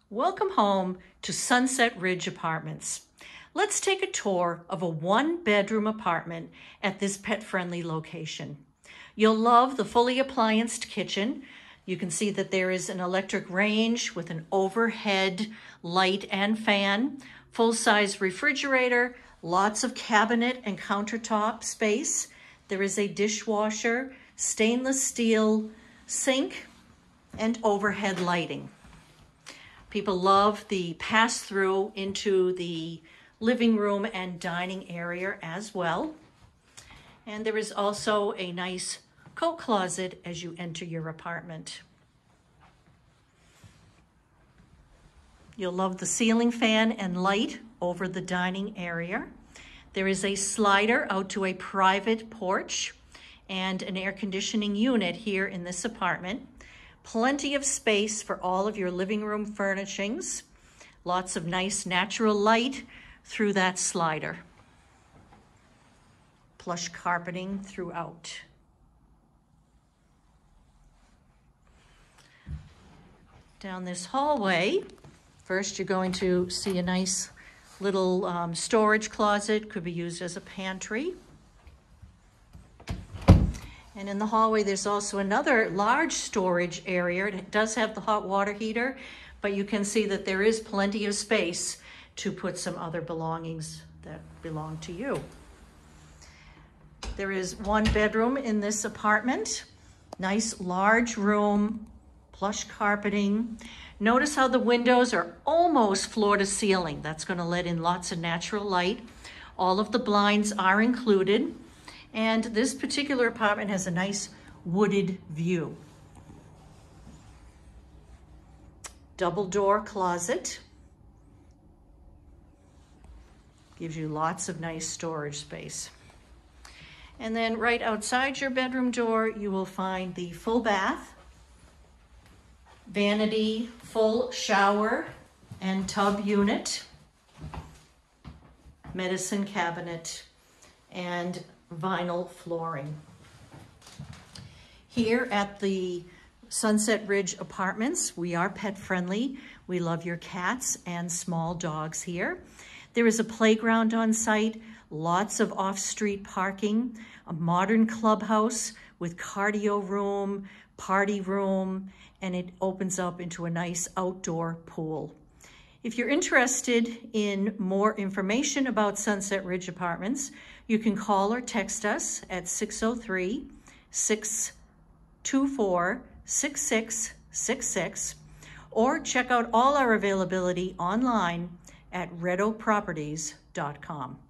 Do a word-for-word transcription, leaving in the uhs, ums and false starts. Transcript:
Welcome home to Sunset Ridge Apartments. Let's take a tour of a one-bedroom apartment at this pet-friendly location. You'll love the fully applianced kitchen. You can see that there is an electric range with an overhead light and fan, full-size refrigerator, lots of cabinet and countertop space. There is a dishwasher, stainless steel sink, and overhead lighting. People love the pass-through into the living room and dining area as well. And there is also a nice coat closet as you enter your apartment. You'll love the ceiling fan and light over the dining area. There is a slider out to a private porch and an air conditioning unit here in this apartment. Plenty of space for all of your living room furnishings. Lots of nice natural light through that slider. Plush carpeting throughout. Down this hallway, first you're going to see a nice little um, storage closet, could be used as a pantry. And in the hallway, there's also another large storage area. It does have the hot water heater, but you can see that there is plenty of space to put some other belongings that belong to you. There is one bedroom in this apartment. Nice large room, plush carpeting. Notice how the windows are almost floor to ceiling. That's going to let in lots of natural light. All of the blinds are included. And this particular apartment has a nice wooded view. Double door closet. Gives you lots of nice storage space. And then right outside your bedroom door, you will find the full bath, vanity, full shower and tub unit, medicine cabinet, and vinyl flooring. Here at the Sunset Ridge Apartments, we are pet friendly. We love your cats and small dogs here. There is a playground on site, lots of off-street parking, a modern clubhouse with cardio room, party room, and it opens up into a nice outdoor pool. If you're interested in more information about Sunset Ridge Apartments, you can call or text us at six oh three, six two four, six six six six, or check out all our availability online at red oak properties dot com.